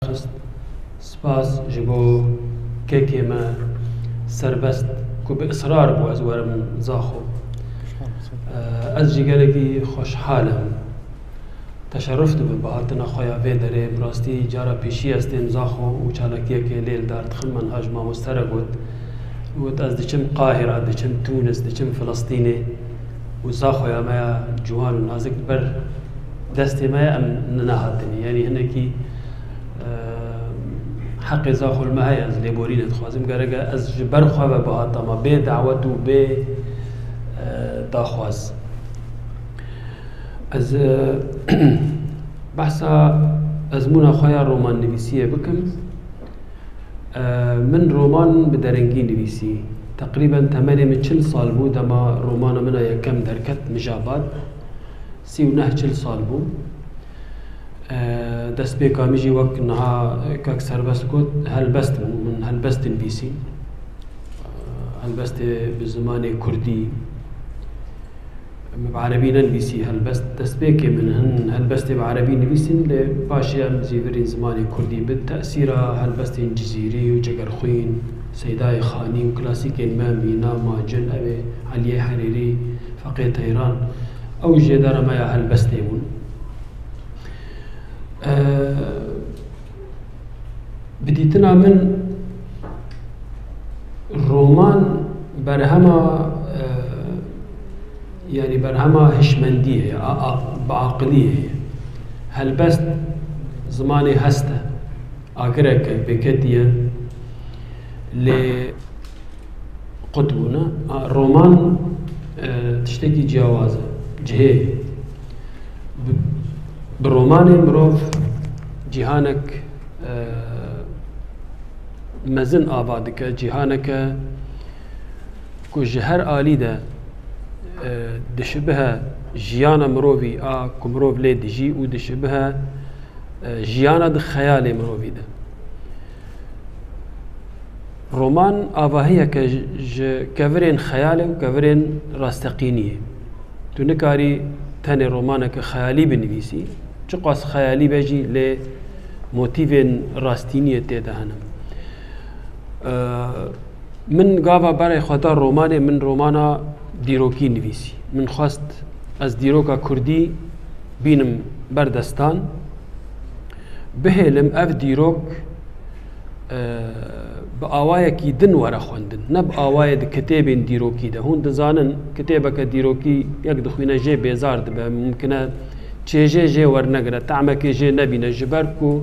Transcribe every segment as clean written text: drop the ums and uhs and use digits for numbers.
خست سپاس جبو كيكي ما سربست كو بإصرار بو أزوار من زاخو أزجي قالكي خوش حالم تشرفت ببهاتنا خويا فيدري براستي جارا بيشي استين زاخو وچالكيه كي ليل دار تخمن هاجما مسترقود وت از دچم قاهرة دچم تونس دچم فلسطيني وزاخو يا ما جوان ونازك بر دستي ما ام نناهاتني يعني هنكي حق زاخو المهاي از ليبورين تخوازم قرقا از جبر خواه بهاتا ما بي دعوتو بي داخواز از بحثا ازمونا خويا رومان نویسیه بكم من رومان بدرنگی نویسی تقريبا 8 سال بود اما رومان منا يكم دركت مجابات 39 سال بود دست بي كاميجي وقت نها كاك سربست كود هلبست من هلبست نویسی هلبست بزمان كردي بعربي ننبيسي هالبست تسبيكي من هالبست بعربي نبيسي لباشي ام زيفرين زماني كردي بالتأثير هالبست جزيري وجقرخوين سيداي خاني وكلاسيك مامي ناما جن أبي علي حريري فقيه تيران أو جدار ما هالبست يمون بديتنا من الرومان برهما يعني برهما هشمندية بعقلية هالبست زماني هسته أقرأك بكتية لقطبنا رومان تشتكي جوازة جهي بالروماني مروف جهانك مزن آبادك جهانك كو جهر آلي ده دشبه جيانا مروفي كمروف لي دجي ودشبه جيانا د خيالي مروفي ده رومان آواهية كفرين خيالي وكفرين راستقينية تو نكاري تاني رومانك خيالي بنفيسي چقاس خيالي بجي لموتيفين راستينية تيدا هنم من قافا برای خاطر رومانه من رومانا دیروکی نویسی من خواست از دیروکا کردی بینم بردستان بهلم اف دیروک با آوای کی دن ورا خوندن نب آوای د کتابین دیروکی ده هون دزانن کتابک دیروکی یک دخوینه جه بیزار ده ممکنه چه جه ورنگره تعمک جه نبینه جبرکو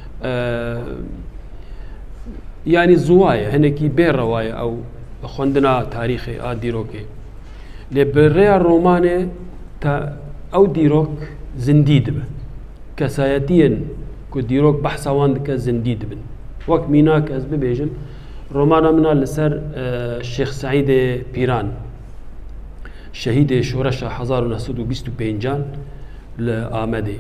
يعني زوايا هنكي بين رواية أو خوندنا تاريخي ديروكي لبريا الروماني تا أو ديروك زنديد به كسايتين كو ديروك بحثوان كزنديد بن وقت ميناك أز ببيجم رومانا منا لسر الشيخ سعيد بيران شهيد شورشة 1925 لآمدي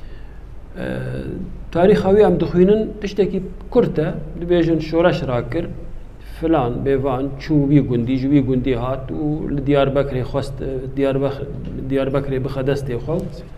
تاريخ هاوي ام دخوينن تشتكي كرتا دبيجن شورش راكر فلان بيفان شو بي قندي جو بي قندي هات ولديار بكري خست ديار بكري بخدستي خو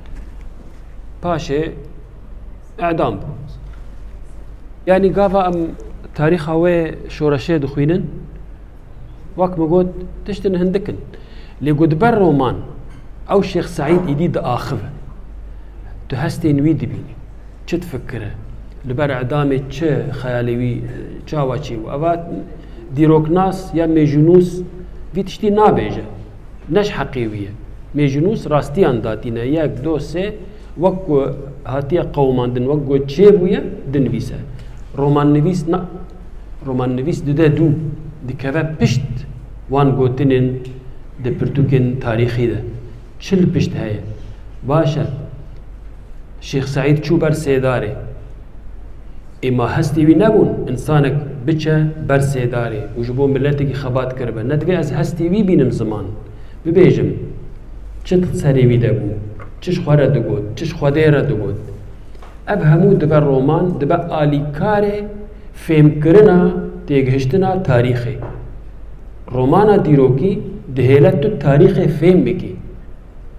باشي اعدام يعني قافا ام تاريخ هاوي شورشي دخوينن وقت ما قلت تشتن هندكن اللي قد بر رومان او الشيخ سعيد يديد اخذه تهستين ويدي بيني چه تفكره لبر اعدامي چه خيالي چاوا چي وابات ديروك ناس يا ميجنوس في تشتي نابيجه نش حقيويه ميجنوس راستيان داتينا ياك دو سي وكو هاتيا قوماندن وكو تشيبويا دنفيسه رومان نفيس نا رومان نفيس دو دي كفا بشت وان غوتنين دي برتوكين تاريخي ده شل بشت هاي باشا شيخ سعيد شو برسيداري إما هستي وي نبون إنسانك بچه برسيداري وجبو ملتك خبات كربه ندوي از هستي وي بينم زمان ببيجم چت سري وي دبو چش خواره دگود چش خوديره دگود اب همو دبر رومان دبر آليكاري فهم کرنا تيگهشتنا تاريخي رومانا ديروكي دهيلت تاريخ فهم بكي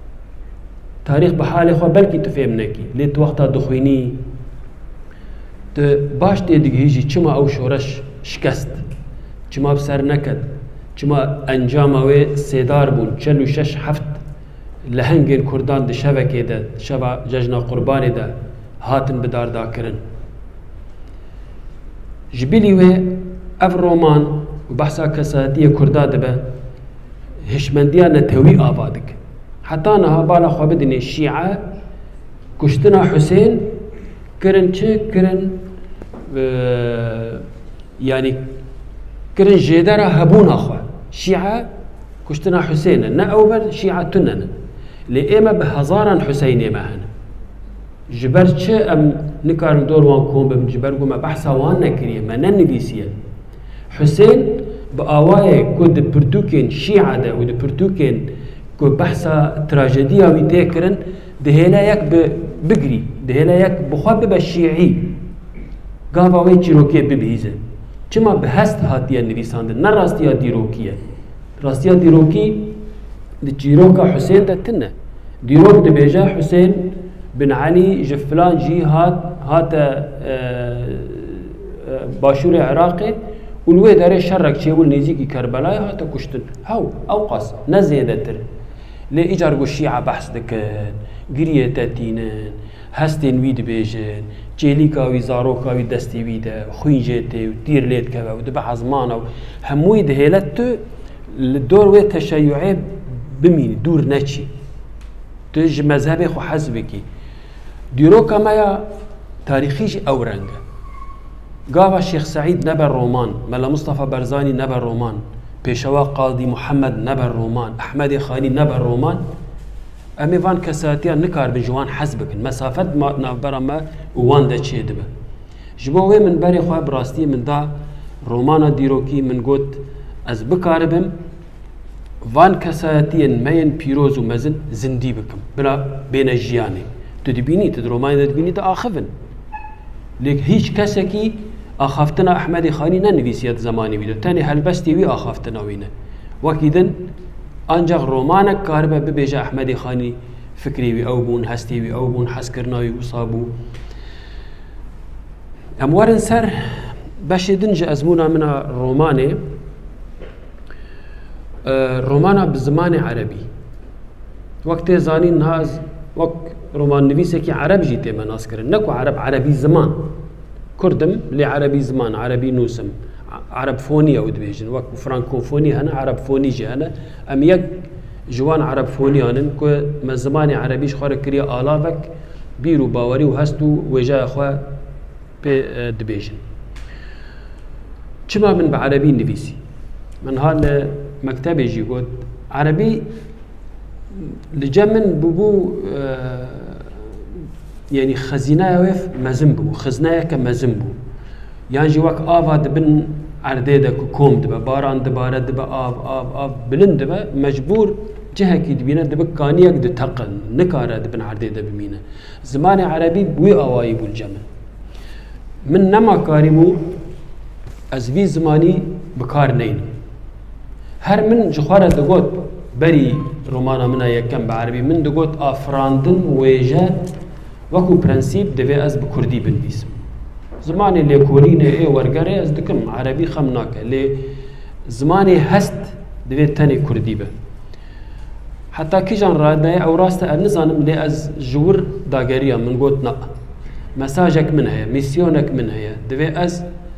تاريخ بحاله خو بلكي تفهم نكي ليت وقتها دخويني باش تدگهیجی چما او شورش شکست چما بسر نکد چما انجام اوی سیدار بون 46 لهنگین کردان ده شبکه ده شبا ججنا قربانی ده هاتن بدار دا کرن جبیلی و اف رومان و بحثا کسادی کردا ده به هشمندیا نتوی آبادک حتی نها بالا خواه بدنی شیعه کشتنا حسین کرن چه کرن يعني كرن جدارة هبون أخوة شيعة كشتنا حسين نا أول شيعة تنن لإما بهزارا حسيني ما هن جبر چه أم نكار دور وان كوم بم جبر قوم بحثا وان نكريه ما ننبيسيه حسين بآواي كود بردوكين شيعة ده ود بردوكين كو بحثا تراجيديا ويتكرن دهلا يك بقري دهلا يك بخواب بالشيعي گاوا وی چیروکی ببیزه چما به هست هاتیه نویسانده نه راستیا دیروکیه راستیا دیروکی دی چیروکا حسین ده تنه دیروک ده بیجه حسین بن علي جفلان جي هات باشور عراقي والوي داري شرك شي والنيزيكي كربلاء هات كشتن هاو اوقاس نزيده تر لي ايجار الشيعة بحث دكن قريه تاتينن هستين ويد بيجن جيليكا وي زاروكا وي دستي ويدا خوينجيتي ودير ليت كذا ودبع زمانه هموي دهيلتو الدور وي تشيعي بمين دور نتشي تج مذهبي خو حزبكي ديروكا مايا تاريخيش اورنجا قاوا الشيخ سعيد نبر رومان ملا مصطفى برزاني نبر رومان بيشوا قاضي محمد نبر رومان احمد خاني نبر رومان امی وان کساتیا نکار بجوان حزبك مسافت ما نبرا ما وان دا چه دبه جبوه من بری خواه براستی من دا رومانا دیروکی من گوت از بکاربم وان کساتیا مین پیروز و مزن زندی بکم بلا بین جیانی تدبینی تد رومانی تدبینی دا آخفن لیک هیچ کسی کی آخفتنا احمد خانی ننویسیت زمانی بیدو تانی هلبستی وی آخفتنا وینه وکیدن انجا رومانك كاربه ببيجا احمدي خاني فكري وي او بون هستي وي او بون حسكرناوي وصابو اموارن سر باش دنجا ازمونا من روماني رومانا بزمان عربي وقت زاني ناز وقت رومان نويسكي عرب جيتي مناس كرن نكو عربي زمان كردم لعربي زمان عربي نوسم عرب فوني او دبيجن وك فرانكوفوني هنا عرب فوني جي هنا ام يك جوان عرب فوني هنن كو من زمان عربيش خور كريا آلافك بيرو باوري وهستو وجا اخوا دبيجن چما من بعربي نفيسي من هال مكتبي جي قد عربي لجمن ببو يعني خزينة وف مزنبو خزنايا كمزنبو يعني جي وك آفا دبن عردي دا كوم دبا باران دبارة دبا آف بلند دبا مجبور جهة كي دبينا دبا كانيك دو تقن نكارا دبن عردي دا بمينا زمان عربي بوي آوائي بو الجمل من نما كاريمو ازوي زماني بكار نين هر من جخارة دقوت بري رومانا منا يكم بعربي من دقوت آفراندن ويجا وكو برنسيب دوي از بكردي بنويسم زماني اللي كوريني ايه ورقري از دكم عربي خمناك اللي زماني هست دوي تاني كردي به حتى كيجان رادنا او راستا النظام اللي از جور داغريا من قوت نا مساجك من هي ميسيونك من هي دوي از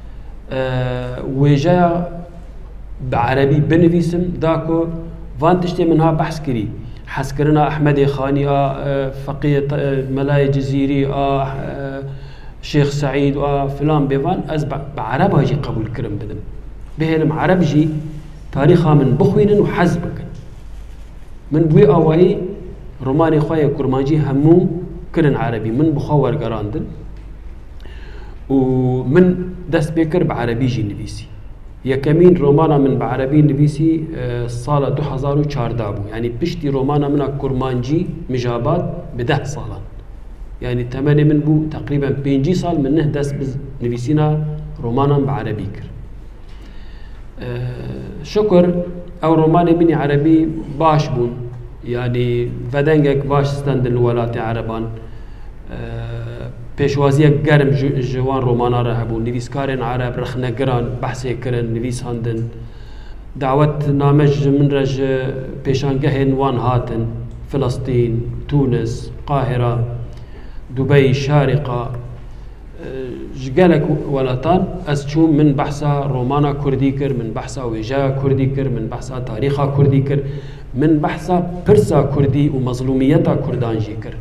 ويجا بعربي بنويسم داكو فانتشتي منها بحث كري حسكرنا احمد خاني فقيه ملاي جزيري شيخ سعيد وفلان بيفان از بعرب هاجي قبول كرم بدم بهلم عرب جي تاريخها من بخوين وحزبك من بوي اوائي روماني خويا كرمانجي همو كرن عربي من بخور قراندن ومن دست بكر بعربي جي نبيسي يا كمين رومانا من بعربي نبيسي صالة 2014 بو يعني بشتي رومانا من كرمانجي مجابات ب10 صالة يعني 8 من بو تقريبا 5 صال منه دست نبيسينا رومانا بعربي كر شكر او روماني مني عربي باش بون يعني فدنجك باش ستند الولات عربان پیشوازی گرم جوان رومانا را هبون نویسکارن عرب رخنگران بحثی کرن نویس هندن دعوت نامج من رج پیشانگه نوان هاتن فلسطین تونس قاهره دبي شارقة جالك ولاتان از چون من بحثا رومانا كردي كر من بحثا ويجا كردي كر من بحثا تاريخا كردي كر من بحثا برسا كردي ومظلوميتا كردان جي كر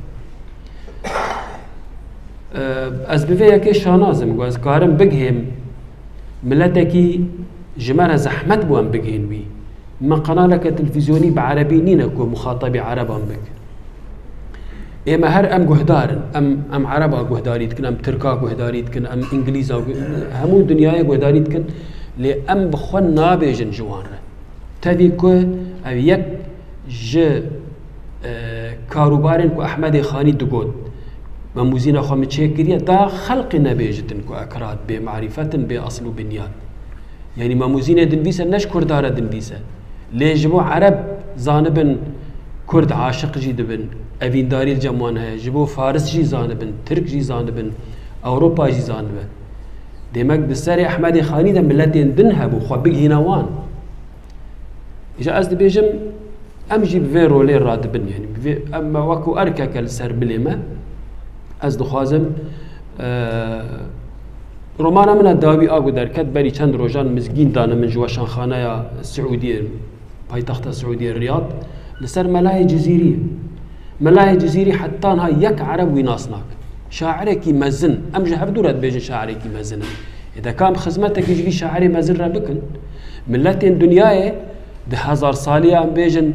از بفيا كي شانازم از كارم بگهم ملتكي جمارة زحمت بوان بگهن وي ما قنالك تلفزيوني بعربي نينا كو مخاطبي عربان بك اما هر ام جهدارن ام عربا جهداريت كن ام تركا جهداريت كن ام انجليزا همو دنياي جهداريت كن لي ام بخون نابجن جوان تدي كو او يك ج كاروبارن كو احمد خاني دغود مموزين خو متشكريه دا خلق نابجتن كو اكراد بمعرفه باصل بنيان يعني مموزين دنبيسه نشكر دار دنبيسه ليجبو عرب زانبن كرد عاشق جي دبن اوین داری الجمعان ہے جبو فارس جی زانبن ترک جی زانبن اوروپا جی زانبن دیمک بسر احمد خانی دا ملتین دن هبو خو بگهینوان اجا از دی بیجم ام جی بوی رولی رادبن یعنی اما وکو ارکک السر بلیمه از دخوازم رومانا من داوی آگو درکت بری چند روژان مزگین دانه من جواشان خانه سعودی پایتخت سعودی ریاض لسر ملاهی جزیری ملاهي جزيري حتى ها يك عرب ويناصناك شاعرك مزن ام جهب دورت بيجن شاعرك مزن اذا كان خدمتك يجي شاعري مزن ربكن ملتين دنياي ده 1000 ساليه ام بيجن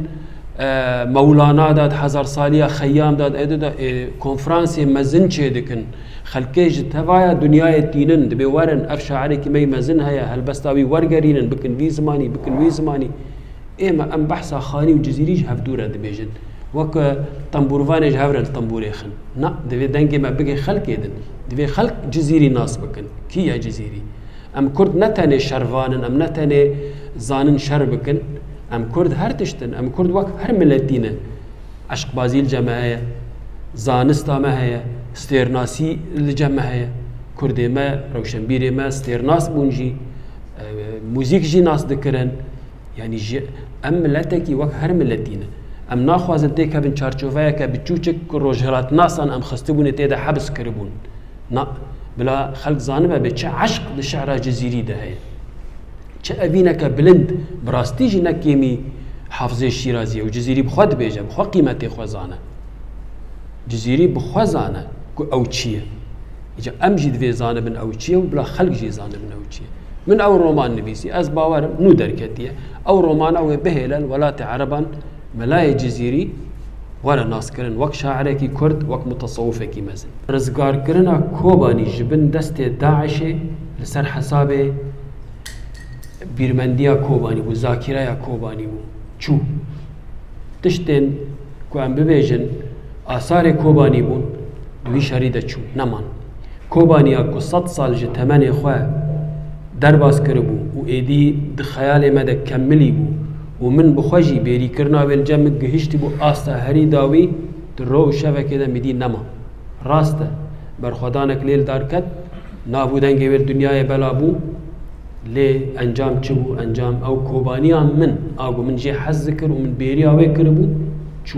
مولانا داد 1000 ساليه خيام داد ادو كونفرانسي مزن تشيدكن خلكيج تبايا دنياي تينن دبي ورن اف شاعرك مي مزن هيا هلبستاوي ورغرينن بكن في زماني بكن وي زماني اما ام بحثا خاني وجزيري جهب دورت بيجن وك تنبوروانج هاور التنبوري خن نا دبي دنگي ما بقي خلق يدن دبي خلق جزيري ناس بكن كي يا جزيري ام كرد نتاني شروانن ام نتاني زانن شر بكن ام كرد هر تشتن ام كرد وك هر ملتينه عشق بازي الجماعه زانستا ما هي استيرناسي الجماعه كردي ما روشنبيري ما استيرناس بونجي موزيك جي ناس دكرن يعني ام ملتكي وك هر ملتينه ام ناخواز ديك بن چارچوفايا ك بچوچك روجرات ناسان ام خستبون تيدا حبس كربون نا بلا خلق زانبه بچ عشق للشعر جزيري ده هي چ ابينك بلند براستيجي نكيمي حافظه الشيرازي وجزيري بخود بيجه بخو قيمتي خوزانه جزيري بخوزانه او چيه اجا امجد في زانبن او چيه وبلا خلق جي زانبن او چيه من او رومان نبيسي از باور نو دركتيه او رومان او بهلال ولا عربا ملاي جزيري ولا ناس كرن وك شاعركي كرد وك متصوفكي مزن رزقار كرنا كوباني جبن دست داعش لسر حسابه بيرمنديا كوباني و ذاكرة كوباني و چو تشتن كو ام ببيجن آثار كوباني بون دوي شريدة چو نمان كوباني اكو 100 سال جه تمن خواه درباس کربو و ايدي دخيال مدى كملي بو ومن بخوجي بيري كرنا والجمع جهشت بو آستا هري داوي درو شفا كده مدي نما راسته برخدانك ليل داركت نابودن جبر دنيا بلابو لي انجام چبو انجام او كوبانيا من اگو من جي حز ذكر ومن بيري اوي كربو چو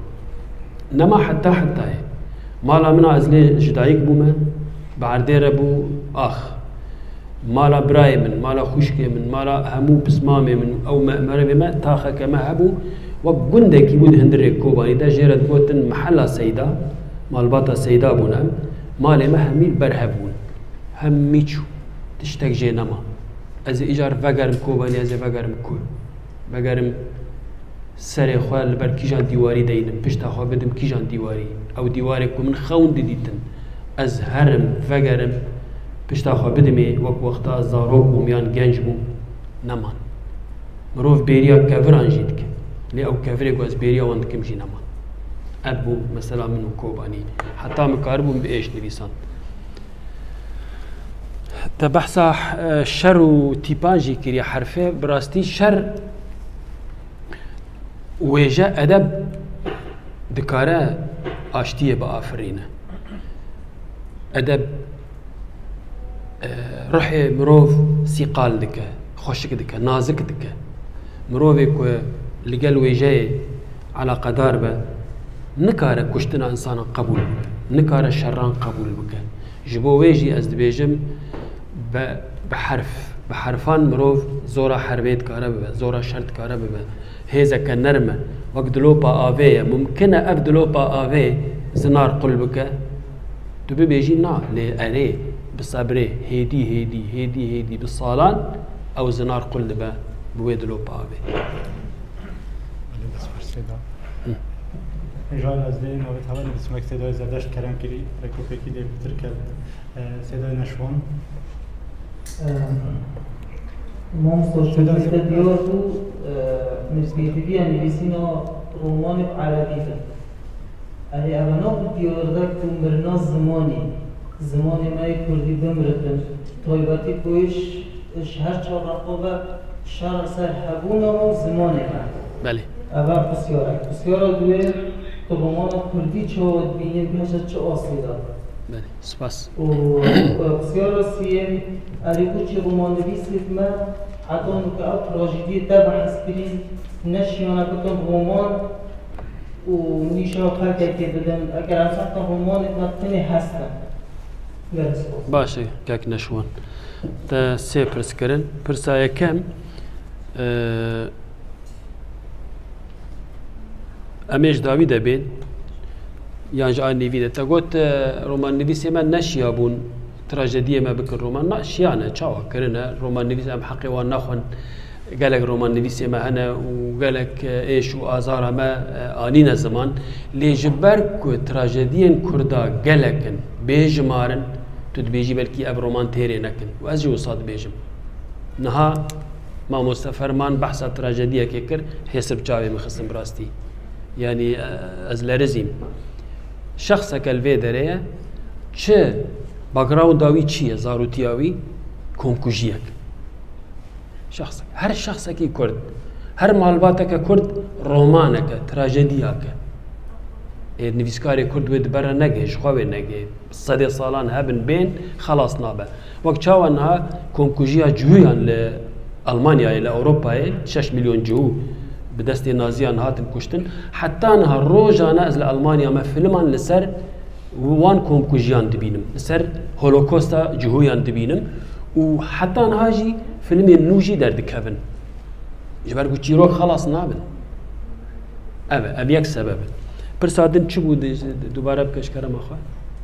نما حتى مالا منا ازلي جدايك بوما بعردير بو اخ مالا براي من مالا خشكي من مالا همو بسمامي من او مربي ما تاخا كما هبو وقندك يبود هندري كوباني دا جيرت بوتن محلا سيدا مالباتا سيدا بونام مالي ما همي برهبون همي چو تشتك جي نما از ايجار وگرم كوباني از وگرم كو وگرم سري خوال بر كيجان ديواري دينم پشتا خوا بدم كيجان ديواري او ديواري كو من خون ديتن از هرم وگرم پشتا خوا بدمي وك وقتا زاروك وميان گنج بو نمان مروف بيريا كفران جيدك لي او كفري گوز بيريا واندكم جي نمان ابو مثلا منو كوباني حتى مكاربون بايش نبيسان تبحثا شر و تيبان جي كريا حرفه براستي شر ويجا ادب دكاره اشتيه بافرينه ادب روحي مروف سيقال دكه خوشك دكه نازك دكه مروفك اللي قال ويجاي على قدار به نكاره كشتنا انسان قبول نكاره شران قبول بك جبو ويجي از دبيجم بحرفان مروف زورا حربيت كاره به زورا شرط كاره به هيزا كنرمه وقت دلوبا آوه ممكن اف دلوبا آوه زنار قلبك تبي بيجي نا لأري بصبره هيدي بالصالان او زنار قلبه بوي دلوبا آوه جان از دین و توان بسمک صدای زدش کردن کلی رکوفی دی ترکل صدای نشوان مامسوش دیار تو نسبیتی نویسینا رومان عربی ده. اهل اونا دیار دک تو مرناز زمانی مای کردی دمرتن تایباتی کویش هر چهار رقابه شهر سر حبونا و زمانی کرد. بله. اول بسیار دوی تو رومان کردی چه بینیم بیشتر چه اصلی داد. بله. سپاس. و بسیار سیم علیکو چه رومان نویسید من حتی که تراژدی تبع حسبین نشیانه کتن رومان و نیشان خلقه که بدن اگر انسان رومان نتنی هستن. باشه که نشون. تا سه پرس کردن پرسای کم امیش داوید بین یعنی جای نویده تا گفت رومان نویسی من نشیابون تراژدی ما بکن رومان نشیانه چاوا کرنه رومان نویسی هم حقی وان نخون قالك رومان نویسی ما هنا وقالك ايش وآزار ما آنين الزمان لي جبر كو تراژدين كردا قالكن بيجمارن تدبيجي بلكي اب رومان تيري نكن واجي وصاد بيجم نها ما مستفرمان بحث تراژديه كيكر حسب جاوي مخصم براستي يعني ازلرزيم شخصك الفيدريه چه باكراوند داوي چيه زاروتياوي كونكوجيك شخصك هر شخصك كرد هر مالباتك كرد رومانك تراجيدياك نفسكاري كرد ود برا نجي شخوي نجي صدي صالان هبن بين خلاص نابه وقت شاو انها كونكوجيا جويان لألمانيا الى اوروبا 6 مليون جو بدست نازيان هاتن كشتن حتى انها روجانا از لألمانيا ما فيلمان لسر وان كونكوجيان دبينم لسر هولوكوستا جهويان دبينم وحتى انهاجي فيلم نوجي درد كفن جبر قلت خلاص نابن ابي يك سبب برسادن چه بود دوباره بکش کرم اخوان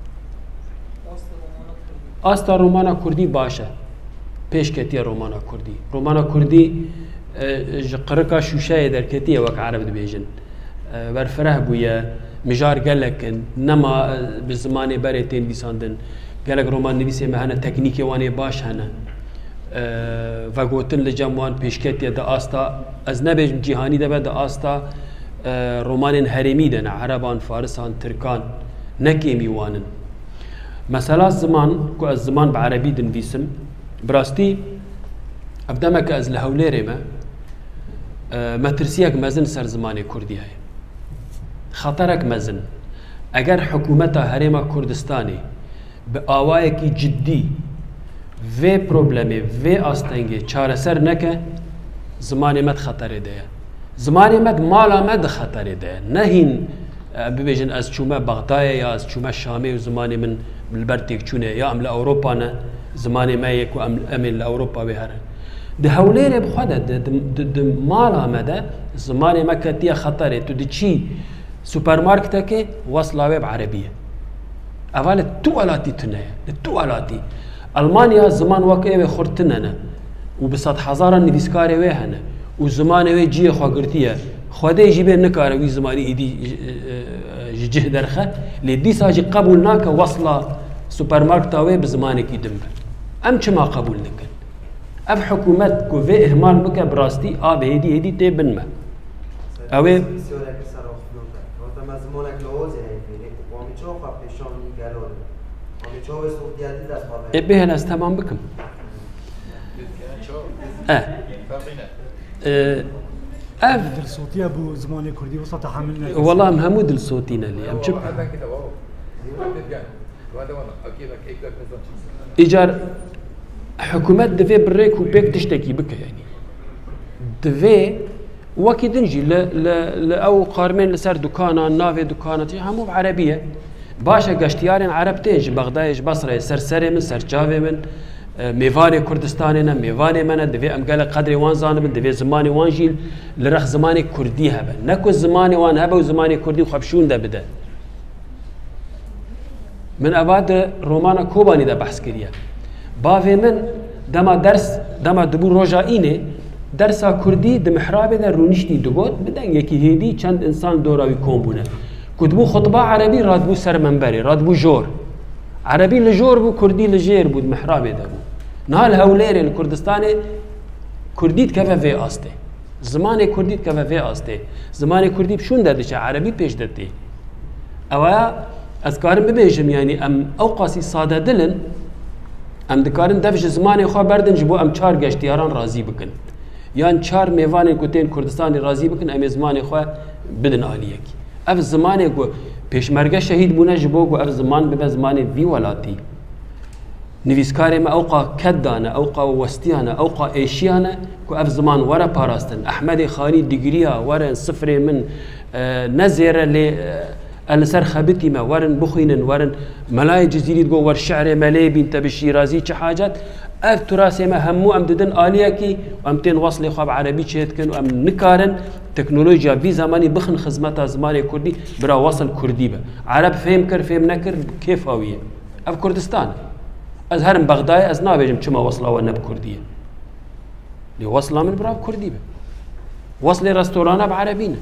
آستا رومانا کردی باشه پیش کتیه رومانا کردی قرقا شوشه در کتیه وک عرب دبیجن برفره بویا مجار گلکن نما بزمانی بريتين بيساندن قالك رومان نویسی مهنه تکنیکی وانی باش هنه و گوتن لجموان پیشکتیه دا آستا از نبیجم جهانی دا دا آستا رومان هرمی دن عربان فارسان ترکان نکیمی وانن مثلا زمان کو از زمان بعربی دن بیسم براستی ابدامك از لهوليري ما ترسيك مزن سر زماني كردي هاي خطرك مزن اگر حكومتا هريما كردستاني بآوائكي جدي في پروبلمي في آستنگي چاره سر نكه زماني مد خطره ده زماني مد مالا مد خطره ده نهين ببيجن از چوما بغدايا يا از چوما شامي و زماني من بالبرتك چونه يا ام لأوروبا نه زماني ما يكو امن لأوروبا بهره ده هوليري بخوده ده مالا مده زماني ما كتيا خطره تو دي چي سوبر ماركتك وصلا ويب عربية اول تو الاتي تنايا تو الاتي المانيا زمان واقعي خورتننا وبسات حزارا نفسكاري ويهنا وزمان وي جي خو قرتيه خدي يجيب نكار وي زماني ايدي جه درخه لدي ساجي قبولناك وصله سوبر ماركت وي بزمانك يدمبر ام ما قبول لكن اف حكومت كو في اهمال بك براستي اب هدي تبنما اوي ابي هنا تمام بكم اف الصوتيه ابو زماني كردي وسط حملنا والله مهمود الصوتينا اللي ام شوف إيجار حكومات دفي بريك وبيك تشتكي بك يعني دفي وكي دنجي ل أو قارمين لسر دكانا نافي دكانا همو بعربية باشا قشتيارين عرب تيج بغداد بصرة سرسري من سرجاوي من ميفاني كردستاننا ميفاني من دفي أم قال قدري وان زانب دفي زماني وان جيل لرخ زماني كردي هبا نكو زماني وان هبا وزماني كردي خبشون ده بدا من أباد رومانا كوباني ده بحث كريا بافي من دما دبو روجائيني درسا كردي دمحرابي ده رونشتي دبوت بدن يكي هيدي چند انسان دوراوي كومبونه كتبو خطبة عربي رادبو سر منبري رادبو جور عربي لجور بو كردي لجير بو دمحرابي ده بو نهال هوليري الكردستاني كرديت كفا في آسته زماني كرديت كفا في آسته زماني كردي بشون دادشه عربي پیش دادته اوه از کارم ببیجم يعني ام اوقاسی ساده دلن ام دکارن دفش زمانی خواه بردن جبو ام چار گشتیاران راضی بکن یان چار میوان کتین کردستانی راضی بکن ام زمانی خواه بدن آلیه کی اف زمانی گو پیشمرگه شهید بونه جبو گو اف زمان ببه زمانی وی ولاتی نویسکاری ما اوقا کدانه اوقا وستیانه اوقا ایشیانه کو اف زمان ورا پاراستن احمد خانی دیگریا ورا صفر من نزیره لی السر خبتي ما ورن بخينن ورن ملاي جزيري تقول ور شعر ملاي بنت بالشيرازي شي حاجات اف تراثي ما همو ام ددن الياكي وامتين وصلي خاب عربي شيتكن وام نكارن تكنولوجيا في زماني بخن خدمتها زماني كردي برا وصل كردي به عرب فهم كر فهم نكر كيف هويه اف كردستان از هرم بغداد از نابجم كما وصله ونب كرديه اللي وصله من برا كردي به وصلي رستوران بعربينا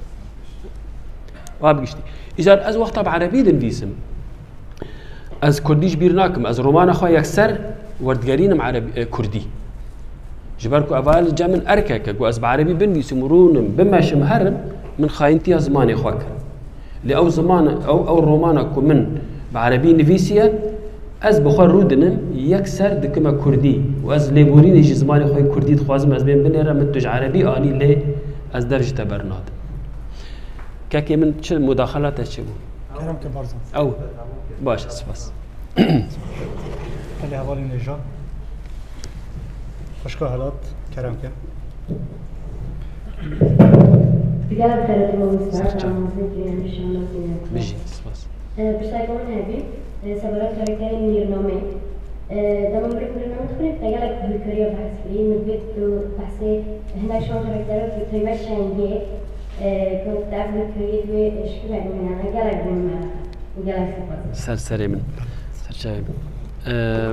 وابقشتي إذا از وقت بعربي دنفيسم از كرديش بيرناكم از رومان أخوة يكسر وردقارينم عربي كردي جباركو أفعال جا من أركاك از بعربي بنفيسم ورونم بماشم هرم من خاينتي زماني أخوك لأو زمان أو رومانكو من بعربي نفيسيا از بخور رودنم يكسر دكما كردي واز ليبورين يجي زماني أخوة كردي تخوازم از بين بنيرا منتج عربي آني لي از درجة تبرناد كاكي من شو مداخلات شو كلام كبارزان او باش سپاس خلي حوالي نجا خوشكو حالات كلام كم بقال بخير الموضوع بيجي سپاس بشتاكون هبي سبرات كاركتر نيرنامي دام بريك برنامج خليت تقالك بالكوريا بحث فري من بيت بحثي هنا شلون كاركتر في تيمش شانجي كنت أعمل كريت وشكله يعني أنا قلق من قلق سرسري من سرسري من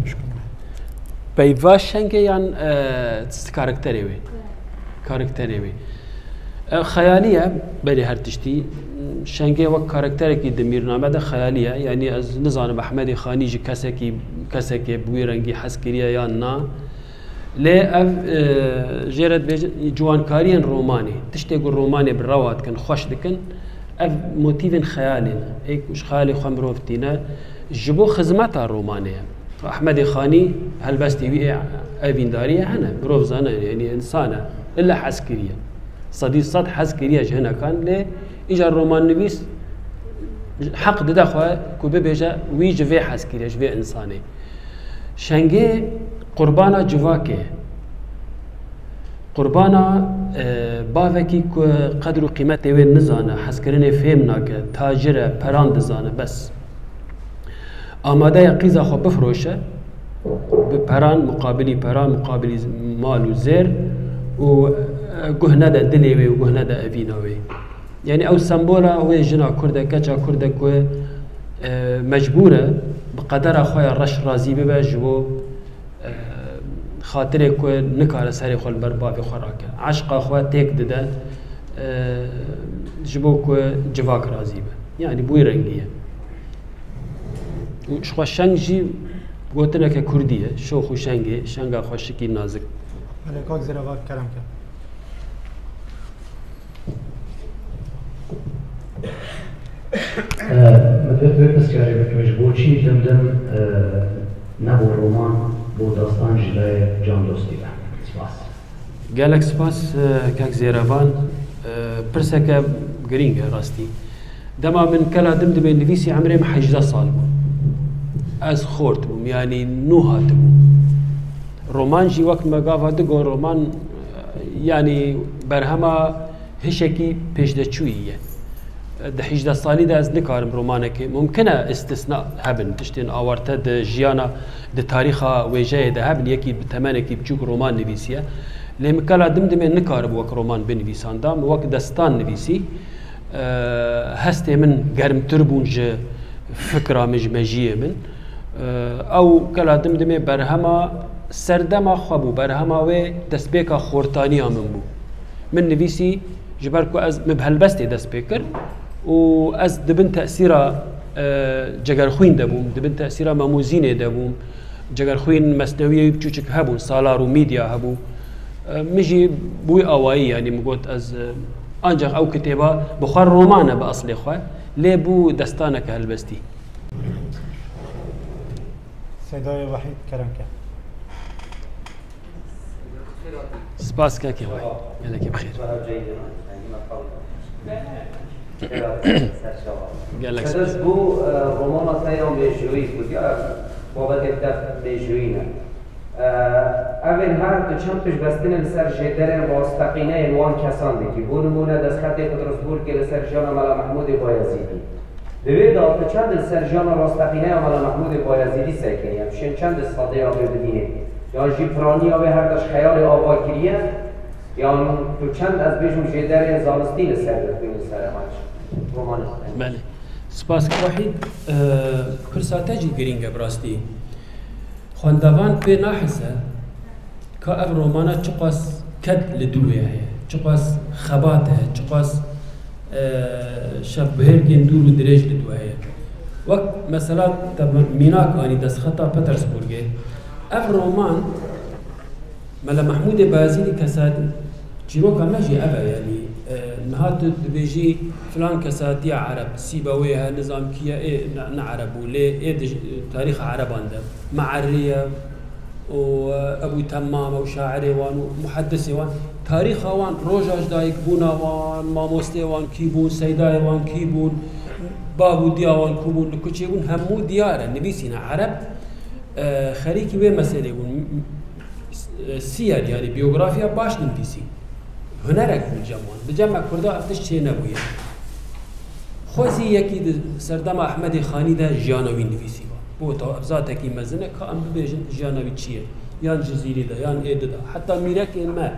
بيفاش شنكي يعني كاركتري وي كاركتري وي خيالية بدي هرتشتي شنكي وك كاركتري كي دميرنامه ده خيالية يعني از نظام أحمد خاني جي كسكي بويرنجي حسكرية يا نا لي اف جيرت جوانكاريان روماني تشتيقوا الروماني بالروات كان خوش دكن اف موتيفين خيالين هيك مش خالي خمروفتينا جبو خدمتها الرومانيه احمد خاني هلبستي بي افين داريه هنا بروف زانا يعني انسانه الا حسكريه صديق صد حسكريه هنا كان لي اجى الرومان نبيس حق دخوا كوبي بيجا ويجي في حسكريه في انساني شنگي قربانا جواكي قربانا باوكي قدر وقيمته وين نزانه حسكرني فهمناك تاجره پران دزانه بس آماده يقيزا خو بفروشه بپران مقابلي پران مقابلي مال وزير و گهنه ده دليوي و گهنه ده اويناوي يعني او سمبولا هو جنا كرده كچا كرده كو مجبوره بقدر خويا رش رازي ببه جبو خاطر كو نكار سري خل برباب خوراك عشق اخوه تيك دده جبو كو جواك رازي به يعني بوي رنگيه شخو شنجي قوتنا كرديه شو خو شنگي شنگا خوشكي نازك عليك زراوات كلام كم مدت بس كاري بكمش بوشي دمدم نبو رومان بو داستان جلای جان دوستی به سپاس گالک سپاس کاک زیروان پرسکه گرینگه راستی دما من کلا دم دبی نویسی عمري 18 سال بو از خورد بوم یعنی نو هات بوم رومان جی وقت مگاوا دگو رومان یعنی برهما هشکی پیش دچویه ده 18 سالی ده از نکارم رومانه که ممکنه استثناء هبن تشتین آورته ده جیانا ده تاریخا ویجه ده هبن یکی بتمنه کی بچوک رومان نویسیه لیم کلا دمدمه نکارم وقت رومان بنویسان دام وقت دستان نویسی هسته من گرم تربون جه فکره مجمجیه من او کلا دمدمه برهما سردما خوابو برهما و دستبیکا خورتانی من بو من نویسی جبركو از مبهلبستي دست بكر و از دبن تأثيرا جگر خوين دبوم دبن تأثيرا ماموزين دبوم جگر خوين مسنوية بچوچك هبون سالار و ميديا هبو مجي بوي اوائي يعني مقوت از انجاق او كتابة بخار رومانة بأصلي خواه لي بو دستانك هلبستي صدای وحید کرنکه سپاس كاكي واي يلاكي بخير قال لك سدس بو رومانا تايام بيجوي بود یا بابت دف بيجوينا اول هر دو چند پیش بستن لسر جدر واستقینه وان کسان دیگی بو نمونه دست خط پترزبورگ که لسر جان ملا محمود بایزیدی دوی داد چند لسر جان واستقینه ملا محمود بایزیدی سکنی همشین چند ساده آبی بدینه یا جیپرانی آبی هر داشت خیال آبا کریه یا تو چند از بیشون جدر زانستی لسر دکنی سر مانش رومان بله سپاس وحید پرساتجی گرینگه براستی خواندوان پی ناحسه که اف رومانه چقاس کد لدویه هی چقاس خباته چقاس شب بهرگین دور و دریج لدویه وقت مثلا میناک آنی دست خطا پترسبورگه اف رومان ملا محمود بازیلی کساد چیروکا مجی ابا یعنی نهات بيجي فلان كساتية عرب سيبويها نظام كيا إيه نعرب وليه إيه تاريخ عرب عندهم معرية وأبو تمام وشاعري وان ومحدثي وان تاريخ وان روجاج دايك بونا وان ماموستي وان كيبون سيداي وان كيبون بابو ديا وان كوبون لكوتشيبون همو ديارة نبيسينا عرب خريكي وين مسألة سير يعني بيوغرافيا باش نبيسي هنرك بجمع كردا افتش چه نبويه خوزي يكي سردام احمد خاني ده جانوي نفيسي بو تو ابزاته كي مزنه كام بيجن جانوي چيه يان جزيري ده يان ايد ده حتى ميرك ما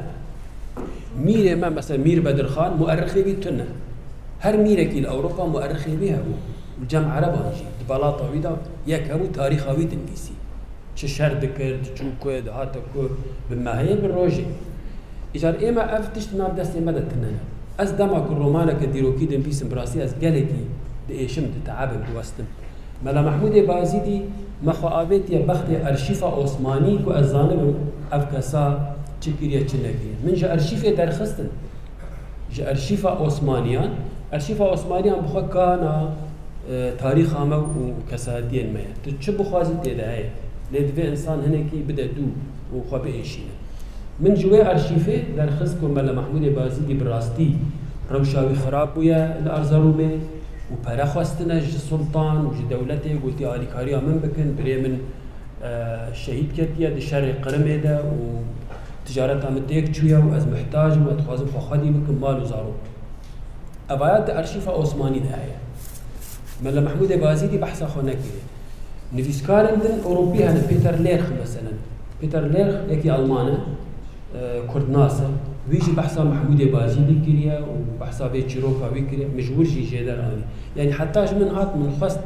مير ما مثلا مير بدر خان مؤرخي بيتنا هر ميرك الاوروبا مؤرخي بها بو الجمع عربانجي دبلاطه ويدا يك ابو تاريخاوي تنفيسي چه شردك چوكو ده هاتكو بماهي بالروجي إجار إما أفتشت ناب دستي مدى تنانا أز دمك الرومانة كديروكي دم بيسم براسي أز جالكي دقيشم تتعبم دوستم ملا محمود بازيدي مخوابت يا بخت أرشيفة عثماني كو أزانم أفكاسا تشكيريا تشنكية من جا أرشيفة درخستن جا أرشيفة عثمانيان أرشيفة عثمانيان بخوا كان تاريخ عامة وكسادين ما تشبه خوازي تدعي لدفع إنسان هناكي بدأ دو وخوابه إيشينا من جوا أرشيفه درخصكم ملا محمود بازيدي براستي روشاوي خراب ويا الأرزرومي وبرخواستنا ج سلطان وج دولته قلتي علي كاريا من بكن بري من شهيد كتيا دشر قرمه ده وتجارة عمتيك شوية وأز محتاج وأتخوازم خخدي بكن مال وزارو أبايات أرشيفة عثماني ده هي ملا محمود بازيدي بحث خونكي نفيسكارن دن أوروبي هن بيتر ليرخ مثلا بيتر ليرخ يكي ألمانه كرد ناسا ويجي بحثا محمود بازيدي كريا وبحثا بيت شيروكا ويكريا مجبور شي جيدر اني يعني حتى من هات من خست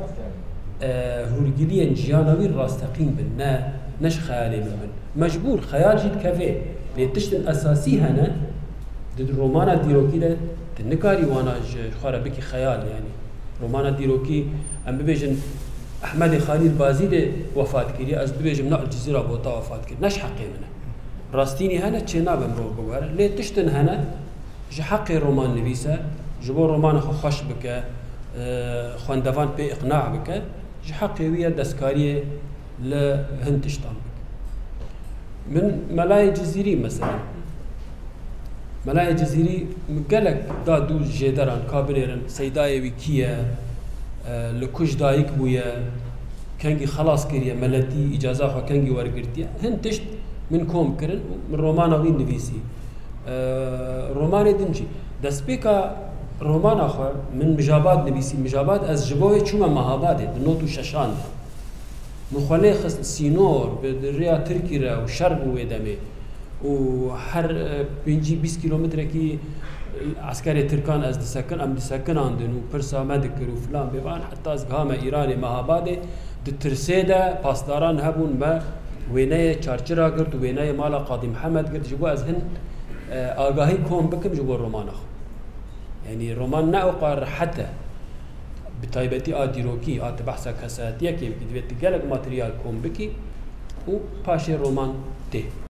هورجليا جيانوي راستقيم بنا نش خيالي من مجبور خيال جيد كافيه لتشتن اساسي هنا ضد رومانا ديروكي ده تنكاري وانا خارا بكي خيال يعني رومانا ديروكي ام بيجن احمد خالد بازيدي وفات كريا از بيجن نقل الجزيره بوطا وفات كريا نش حقي منه راستيني هنا تشينا بمرو بوار ليه تشتن هنا ج حقي رومان نبيسه جبور رومان خوش بك خواندوان بي اقناع بك ج حقي ويا دسكاريه لهند تشتام من ملاي جزيري مثلا ملاي جزيري مقلق دادو جيدران كابريرن سيداي ويكيا لكوش دايك بويا كانجي خلاص كريا ملتي إجازة خو كانجي ورقرتي هن تشت من كوم كرن من رومانا غين نفيسي روماني دنجي دسبيكا رومانا خو من مجابات نبيسي مجابات از جبوه شوما مهاباده دنوتو ششان مخلي خص سينور بالريا تركيا وشرق ويدمي وحر بينجي 20 كيلومتر كي عسكري تركان از دسكن ام دسكن عندن وبرسا مدكر وفلان بيبان حتى از غاما ايراني مهاباده دترسيدا باسداران هبون ما وينايه چارچرا قرد وينايه مالا قاضي محمد قرد جبو از هن آگاهی کم بکم جبو رومان اخو يعني رومان ناوقار حتى بتايبتي آديروكي آت بحثا كساتيا كيف كدويت تقالك ماتريال كوم بكي و باشي رومان تي